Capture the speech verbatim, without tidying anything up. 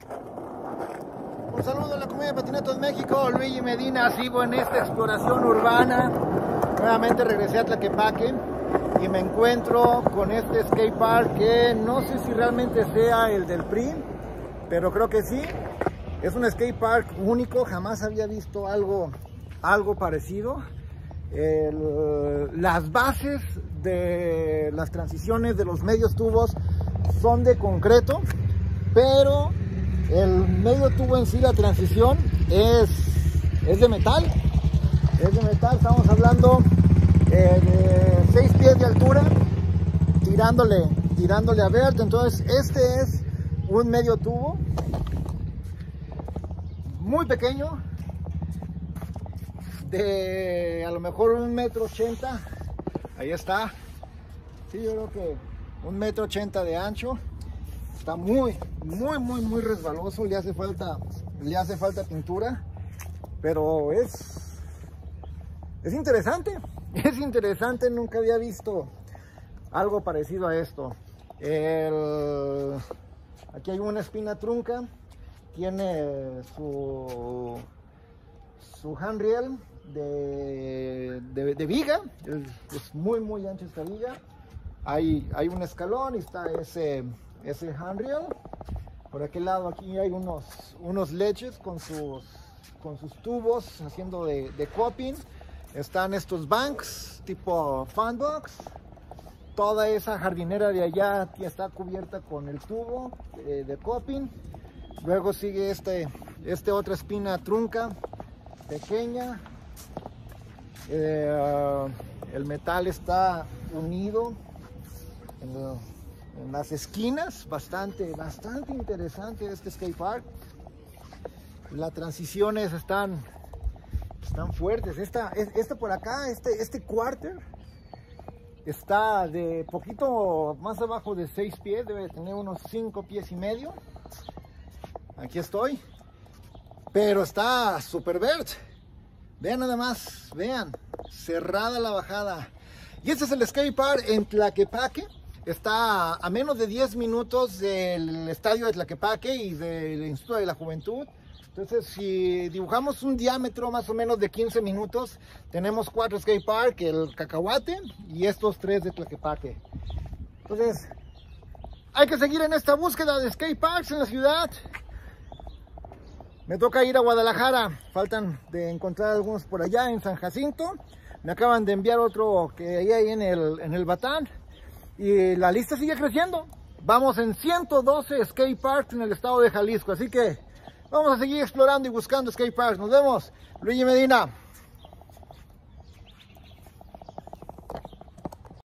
Un saludo a la comunidad de Patinetos México, Luigi Medina. Sigo en esta exploración urbana. Nuevamente regresé a Tlaquepaque y me encuentro con este skate park que no sé si realmente sea el del P R I, pero creo que sí. Es un skate park único, jamás había visto algo, algo parecido. El, las bases de las transiciones de los medios tubos son de concreto, pero el medio tubo en sí, la transición, es, es de metal. Es de metal, estamos hablando eh, de seis pies de altura, tirándole, tirándole a verde. Entonces este es un medio tubo muy pequeño, de a lo mejor un metro ochenta. Ahí está. Sí, yo creo que un metro ochenta de ancho. Está muy, muy, muy, muy resbaloso. Le hace falta, le hace falta pintura, pero es, es interesante. Es interesante. Nunca había visto algo parecido a esto. El, aquí hay una espina trunca. Tiene su, su handrail de, de, de viga. Es, es muy, muy ancha esta viga. Hay, hay un escalón y está ese, ese handrail. Por aquel lado aquí hay unos, unos leches con sus, con sus tubos haciendo de, de coping. Están estos banks tipo fan box. Toda esa jardinera de allá está cubierta con el tubo de, de coping. Luego sigue este, este otra espina trunca pequeña. Eh, el metal está unido en, lo, en las esquinas. Bastante, bastante interesante este skate park. Las transiciones están, están fuertes. Esta, esta por acá, este, este quarter está de poquito más abajo de seis pies. Debe tener unos cinco pies y medio. Aquí estoy, pero está super verde. Vean nada más, vean, cerrada la bajada. Y este es el skate park en Tlaquepaque. Está a menos de diez minutos del estadio de Tlaquepaque y del Instituto de la Juventud. Entonces, si dibujamos un diámetro más o menos de quince minutos, tenemos cuatro skate park, el Cacahuate y estos tres de Tlaquepaque. Entonces, hay que seguir en esta búsqueda de skate parks en la ciudad. Me toca ir a Guadalajara, faltan de encontrar algunos por allá en San Jacinto. Me acaban de enviar otro que hay ahí en el, en el Batán. Y la lista sigue creciendo. Vamos en ciento doce skate parks en el estado de Jalisco. Así que vamos a seguir explorando y buscando skate parks. Nos vemos. Luigi Medina.